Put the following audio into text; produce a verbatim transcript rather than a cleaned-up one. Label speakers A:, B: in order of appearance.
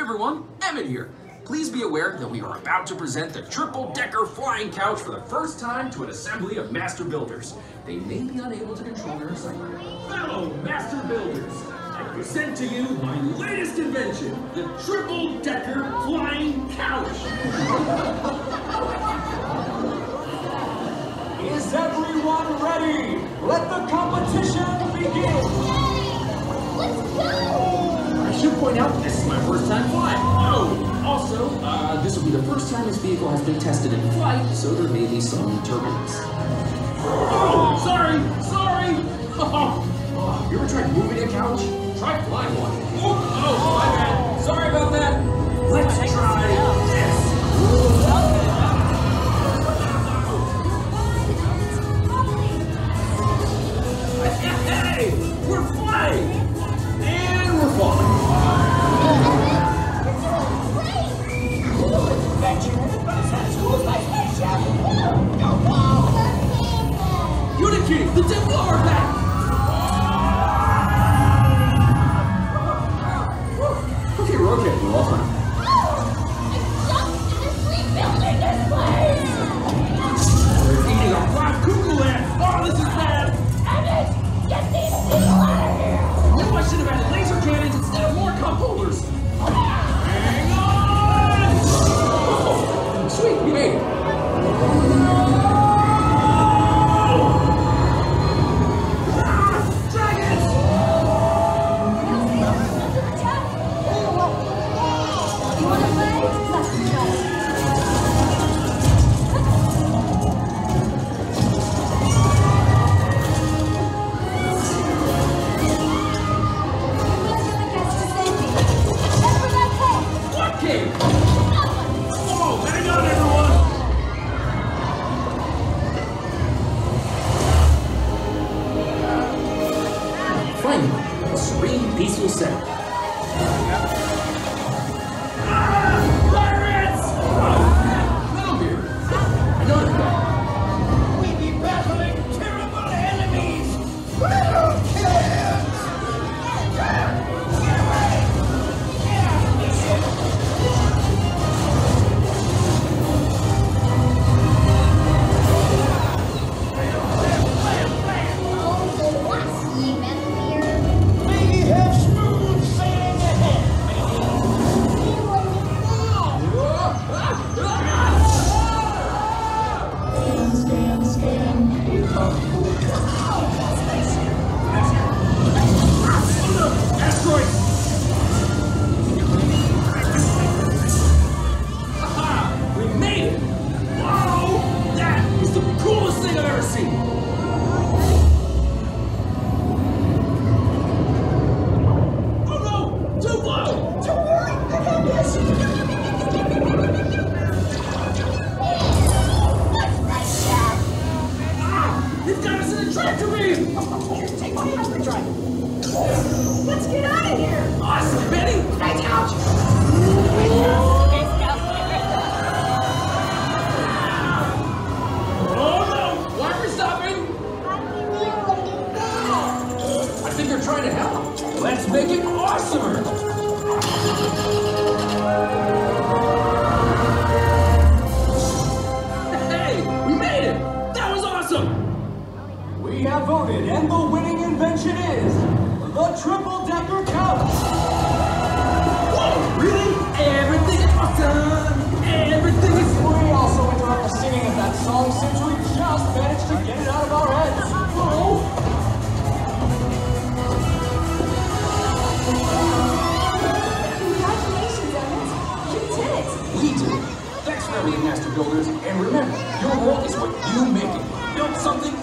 A: everyone, Emmett here. Please be aware that we are about to present the triple-decker flying couch for the first time to an assembly of master builders. They may be unable to control their excitement. Fellow master builders, I present to you my latest invention, the triple-decker flying couch.
B: Is everyone ready? Let the competition begin!
C: Let's go!
A: I should point out that this is my first time flying. Oh, also, uh, this will be the first time this vehicle has been tested in flight, so there may be some turbulence. Oh, sorry, sorry! Oh, you ever tried moving a couch? Try flying one. Oh, oh, my bad. Sorry about that. Let's try this. Hey, we're flying! And we're falling. Unity, the tip blower back! Okay, we're okay, we're all fine. We're eating a black cuckoo land! Oh, this is bad!
C: Emmett, get these people out of here!
A: No, I should have had laser cannons instead of more cup holders! Hang on! Oh, sweet, we made it! A serene, peaceful setting. Ah! Pirates! Oh, Metal I know that.
B: We be battling terrible enemies! Little kids! Get away! Get out of this ship!
C: Let's get out of here!
A: Awesome, Benny!
C: Nice couch!
A: Oh no! Why are we stopping? I think they're trying to help. Let's make it awesomer! Hey! We made it! That was awesome!
B: We have voted, and the winning invention is the triple-decker couch!
A: Whoa! Really? Everything is awesome! Everything is...
B: We also interrupt the singing of that song since we just managed to get it out of our heads! Oh!
C: Congratulations, Emmett! You did it!
A: We did it! Thanks for being master builders, and remember, your world is what you make it. Build something